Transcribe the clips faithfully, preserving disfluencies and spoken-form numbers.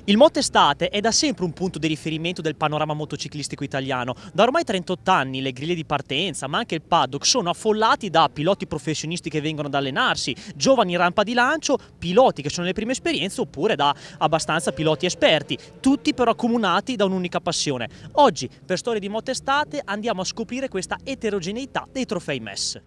Il Motestate è da sempre un punto di riferimento del panorama motociclistico italiano. Da ormai trentotto anni le griglie di partenza, ma anche il paddock, sono affollati da piloti professionisti che vengono ad allenarsi, giovani in rampa di lancio, piloti che sono le prime esperienze oppure da abbastanza piloti esperti, tutti però accomunati da un'unica passione. Oggi, per Storie di Motestate, andiamo a scoprire questa eterogeneità dei trofei M E S.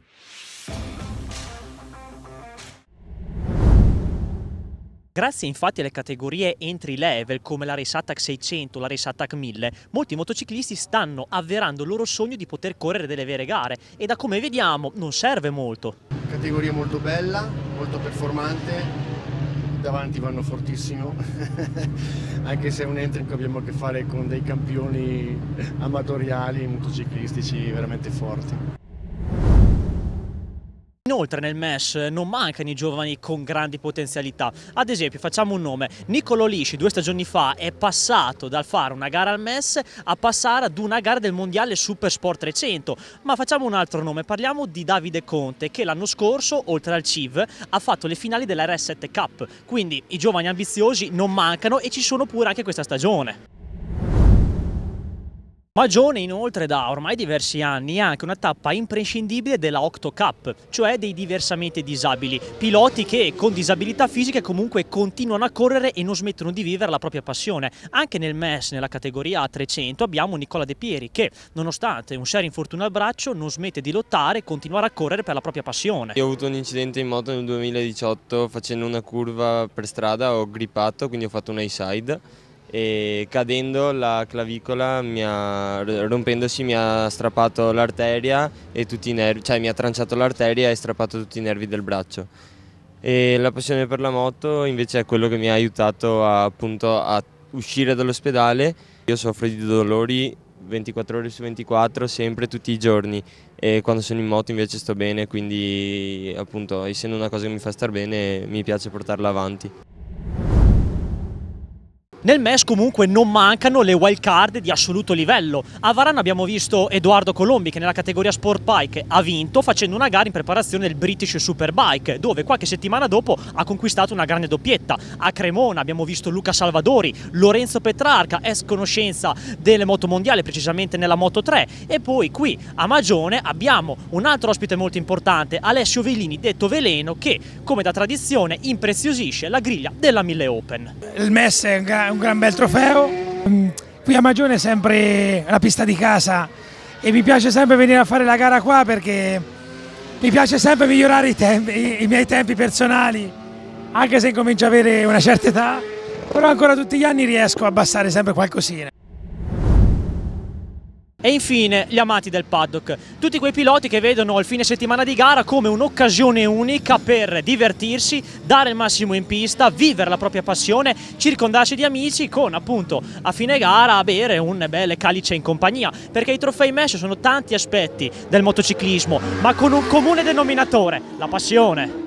Grazie infatti alle categorie entry level come la Race Attack seicento o la Race Attack mille, molti motociclisti stanno avverando il loro sogno di poter correre delle vere gare e da come vediamo non serve molto. Categoria molto bella, molto performante, davanti vanno fortissimo, anche se è un entry in cui abbiamo a che fare con dei campioni amatoriali motociclistici veramente forti. Inoltre nel M E S non mancano i giovani con grandi potenzialità. Ad esempio, facciamo un nome: Niccolò Lisci due stagioni fa è passato dal fare una gara al M E S a passare ad una gara del mondiale Super Sport trecento. Ma facciamo un altro nome, parliamo di Davide Conte, che l'anno scorso, oltre al C I V, ha fatto le finali della R S sette Cup. Quindi i giovani ambiziosi non mancano e ci sono pure anche questa stagione. Magione inoltre da ormai diversi anni è anche una tappa imprescindibile della Octo Cup, cioè dei diversamente disabili, piloti che con disabilità fisiche comunque continuano a correre e non smettono di vivere la propria passione. Anche nel M E S, nella categoria A trecento, abbiamo Nicola De Pieri che, nonostante un serio infortunio al braccio, non smette di lottare e continuare a correre per la propria passione. Io ho avuto un incidente in moto nel duemiladiciotto, facendo una curva per strada ho grippato, quindi ho fatto un high-side. E cadendo la clavicola, mi ha, rompendosi, mi ha strappato l'arteria e tutti i nervi, cioè mi ha tranciato l'arteria e strappato tutti i nervi del braccio. E la passione per la moto invece è quello che mi ha aiutato a, appunto a uscire dall'ospedale. Io soffro di dolori ventiquattro ore su ventiquattro, sempre, tutti i giorni, e quando sono in moto invece sto bene, quindi appunto essendo una cosa che mi fa star bene mi piace portarla avanti. Nel M E S comunque non mancano le wild card di assoluto livello. A Varano abbiamo visto Edoardo Colombi che nella categoria Sport Bike ha vinto facendo una gara in preparazione del British Superbike, dove qualche settimana dopo ha conquistato una grande doppietta. A Cremona abbiamo visto Luca Salvadori, Lorenzo Petrarca, ex conoscenza delle moto mondiali, precisamente nella Moto tre, e poi qui a Magione abbiamo un altro ospite molto importante, Alessio Velini, detto Veleno, che come da tradizione impreziosisce la griglia della mille Open. Il M E S è un un gran bel trofeo. Qui a Magione è sempre la pista di casa e mi piace sempre venire a fare la gara qua perché mi piace sempre migliorare i, tempi, i, i miei tempi personali, anche se incomincio ad avere una certa età, però ancora tutti gli anni riesco a abbassare sempre qualcosina. E infine gli amanti del paddock, tutti quei piloti che vedono il fine settimana di gara come un'occasione unica per divertirsi, dare il massimo in pista, vivere la propria passione, circondarsi di amici con appunto a fine gara bere un bel calice in compagnia, perché i trofei M E S sono tanti aspetti del motociclismo, ma con un comune denominatore: la passione.